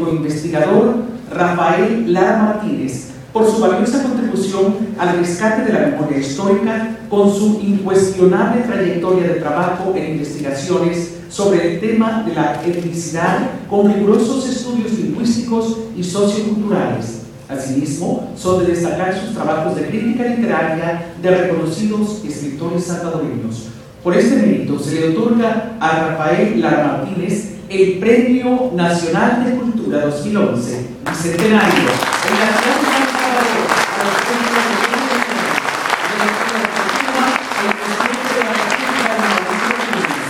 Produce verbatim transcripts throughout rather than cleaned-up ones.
investigador Rafael Lara Martínez por su valiosa contribución al rescate de la memoria histórica con su incuestionable trayectoria de trabajo en investigaciones sobre el tema de la etnicidad con rigurosos estudios lingüísticos y socioculturales. Asimismo, son de destacar sus trabajos de crítica literaria de reconocidos escritores salvadoreños. Por este mérito se le otorga a Rafael Lara Martínez el Premio Nacional de Cultura dos mil once, Bicentenario, en la ciudad de San Salvador, a los premios de la Cultura, el presidente de la República de Mauricio Núñez.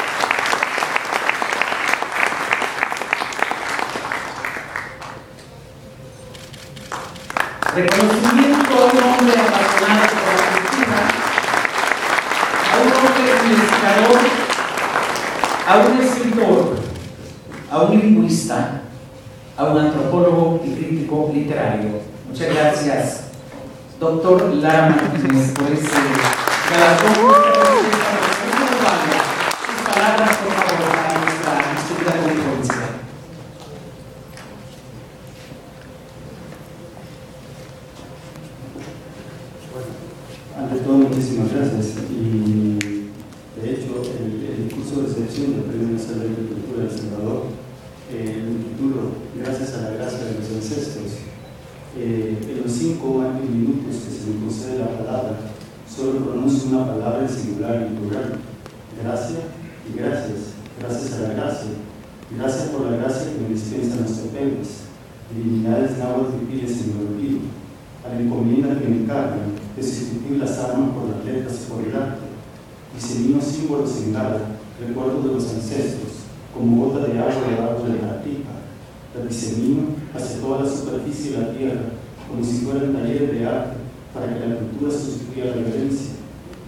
Reconocimiento a un hombre apasionado por la cultura, a un hombre investigador, a un escritor, a un lingüista, a un antropólogo y crítico literario. Muchas gracias, doctor Lara Martínez, por ese galardón. Sus palabras, por favor, para nuestra estúpida conferencia. Ante todo, muchísimas gracias. Y de hecho, el, el discurso de recepción del Premio Nacional de Cultura de El Salvador, eh, el título, gracias a la gracia de los ancestros. Eh, en los cinco años minutos que se me concede la palabra, solo pronuncio una palabra en singular y plural: gracias y gracias. Gracias a la gracia. Gracias por la gracia que me dispensan los pepeles, divinidades náhuatl viviles en mi olvido, a la encomienda que me encargan de sustituir las armas por las letras y por el arte. Diseño símbolos en nada, recuerdos de los ancestros, como gota de agua debajo de la pipa. La disemino hacia toda la superficie de la tierra, como si fueran talleres de arte, para que la cultura sustituya la violencia.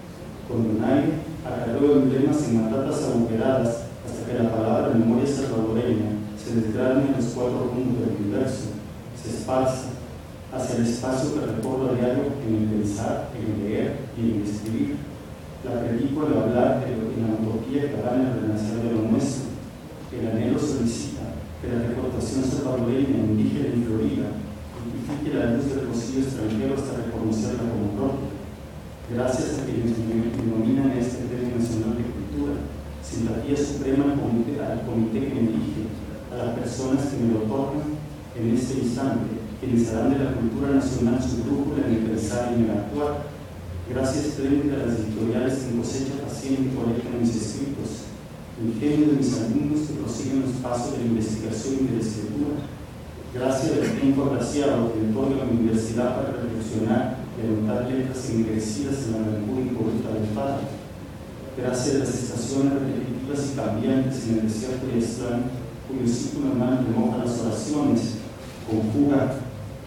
Con donaire, acarreo emblemas en matatas agujeradas, hasta que la palabra memoria salvadoreña se desgrane en los cuatro mundos del universo, se esparza hacia el espacio que recorro a diario en el pensar, en el leer y en el escribir. La predico al hablar de lo que la utopía que gana el renacer de lo nuestro. El anhelo solicita que la recortación salvadoreña, indígena y florida amplifique la luz del rocío extranjero hasta reconocerla como propia. Gracias a quienes me denominan este Premio Nacional de Cultura, simpatía suprema al comité, al comité que me dirige, a las personas que me lo otorgan en este instante, quienes harán de la cultura nacional su brújula en el pensar y en el actuar. Gracias espléndida a las editoriales que en cosecha paciente colectan mis escritos, el ingenio de mis alumnos que prosiguen los pasos de la investigación y de la escritura. Gracias del tiempo agraciado que me otorga mi universidad para reflexionar y anotar letras ennegrecidas en la melancolía corta del fado. Gracias de las estaciones repetitivas y cambiantes en el desierto de Aztlán, cuyo círculo hermano remoja las oraciones, conjuga,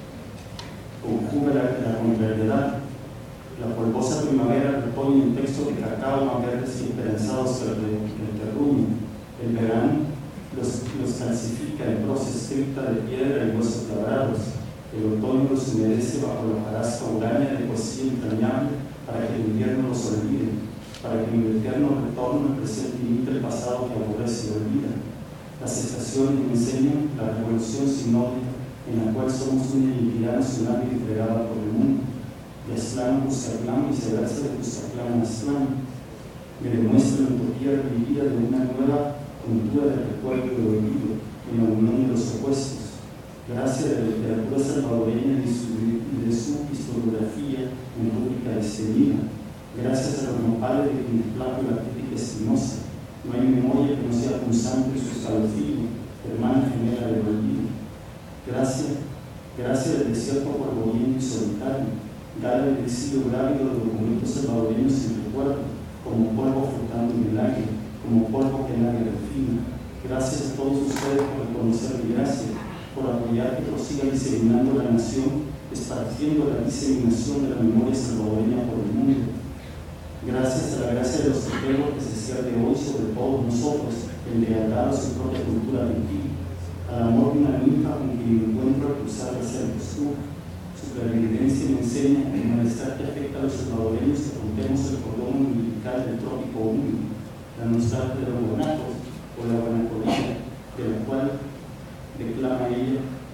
conjuga la, la contrariedad. La polvosa primavera repone un texto de cacao más verdes y esperanzados que el, el terruño. El verano los, los calcifica en prosa escrita de piedra y huesos labrados. El otoño los humedece bajo la hojarasca huraña de poesía entrañable para que el invierno los olvide, para que en el eterno retorno el presente imite el pasado que aborrece y olvida. Las estaciones me enseñan la revolución sinódica en la cual somos una identidad nacional y entregada por el mundo. De Aztlán a Cuscatlán y viceversa de Cuscatlán a Aztlán. Me demuestra la utopía revivida de una nueva cultura del recuerdo y del olvido en la unión de los opuestos. Gracias a la literatura salvadoreña y de su historiografía en rúbrica extendida. Gracias a los nopales de quienes plato la crítica espinosa. No hay memoria que no sea punzante en su escalofrío, hermana gemela del olvido. Gracias, gracias al desierto polvoriento y solitario. Dar el exilio grávido de documentos salvadoreños sin recuerdo, como polvo flotando en el aire, como polvo que nadie refina. Gracias a todos ustedes por reconocer mi gracia, por apoyar que prosiga diseminando la nación, esparciendo la diseminación de la memoria salvadoreña por el mundo. Gracias a la gracia de los teólogos que se cierne hoy sobre todos nosotros, en lealtad a su propia cultura gentil, al amor de una ninfa con quien me encuentro al cruzar la Servostura. Su clarividencia me enseña el malestar que afecta a los salvadoreños que rompemos el cordón umbilical del trópico húmedo, la nostalgia de los guanatos o la guanacolina, de la cual declama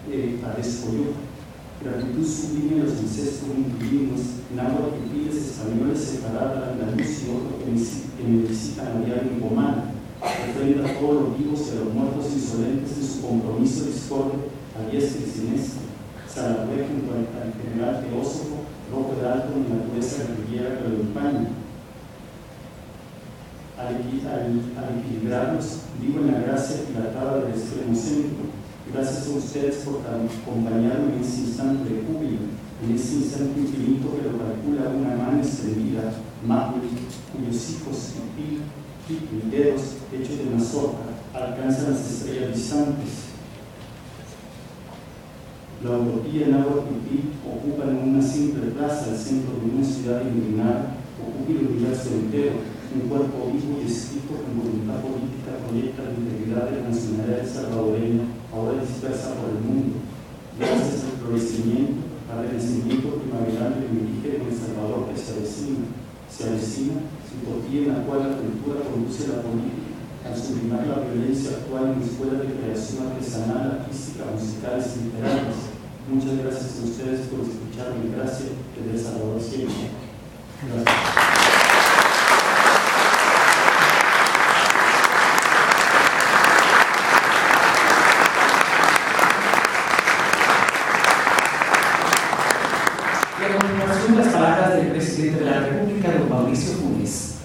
eh, Adescoyó. Gratitud sublime a los ancestros inquilinos, náhuatl y piles españoles separadas de andaluz y otros que me visitan a diario en Comana. Ofrenda a todos los vivos y a los muertos insolentes en su compromiso discorde a diestra y siniestra. Salabé junto al, al general Teósofo, rojo de alto en la pureza guerrillera que lo empaña. Al, al, al equilibrarnos, vivo en la gracia dilatada del extremo centro. Gracias a ustedes por acompañarme en ese instante de júbilo, en ese instante infinito que lo calcula una mano extendida, Mahul, cuyos hijos y, y, y dedos hechos de mazorca alcanzan las estrellas distantes. La utopía en agua pipí ocupa en una simple plaza el centro de una ciudad iluminada, ocupa el universo entero, un cuerpo vivo y escrito con voluntad política proyecta la integridad de la nacionalidad salvadoreña, ahora dispersa por el mundo. Gracias al florecimiento, al renacimiento primaveral del indígena en El Salvador que se avecina, se avecina, utopía en la cual la cultura conduce la política, al sublimar la violencia actual en escuelas de creación artesanal, artística, musicales y literarias. Muchas gracias a ustedes por escucharme. Gracias desde El Salvador siempre. Gracias. Y a continuación las palabras del presidente de la República, don Mauricio Funes.